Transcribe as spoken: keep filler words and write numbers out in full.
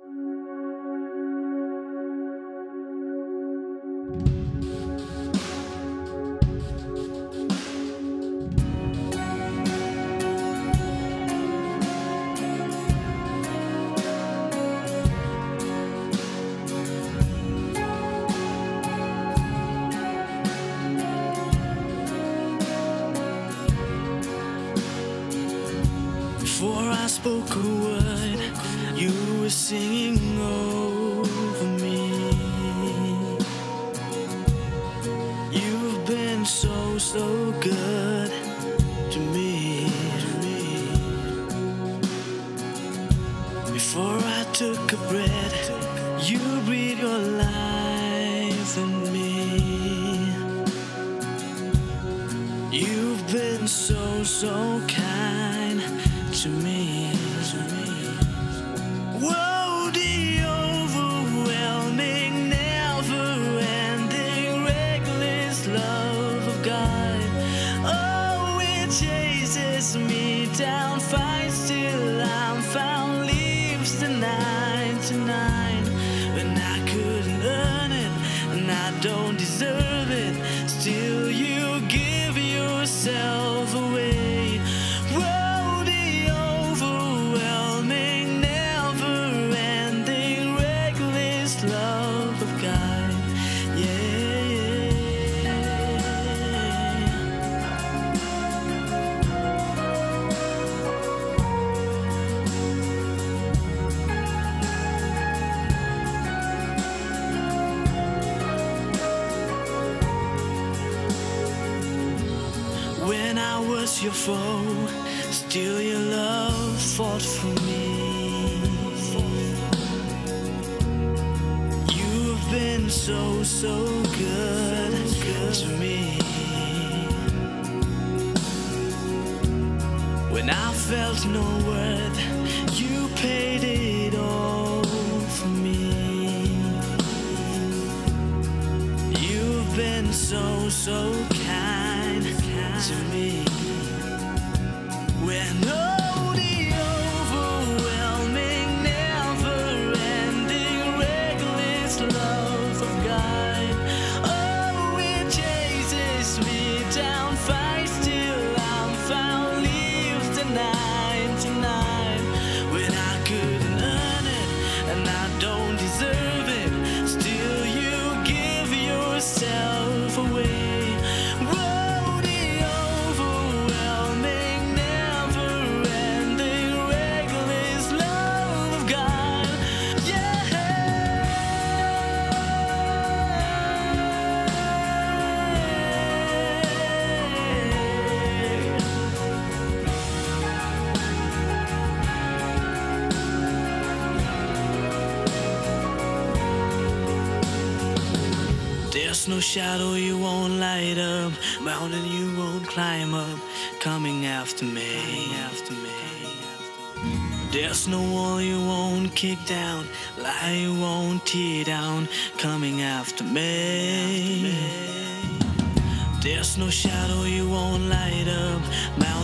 Before I spoke a word, you were singing over me. You've been so, so good to me, to me. Before I took a breath, you breathed your life in me. You've been so, so kind to me, to me. Whoa, the overwhelming, never-ending, reckless love of God. Oh, it chases me down, fights till I'm found, leaves the ninety-nine. When I couldn't earn it, and I don't deserve it, still you give yourself away. Whoa, love of God, yeah. When I was your foe, still your love fought for me. Been so, so good, good to me. When I felt no worth, you paid it all for me. You've been so, so kind to me. When oh, the overwhelming, never-ending, reckless love of God. Oh, it chases me down, fights till I'm found, leaves the ninety-nine. When I couldn't earn it, and I don't deserve it, still you give yourself away. Whoa, the overwhelming, never-ending, reckless love of God, yeah. There's no shadow you won't light up, mountain you won't climb up, coming after me, after me. There's no wall you won't kick down, lie you won't tear down, coming after me. There's no shadow you won't light up, mountain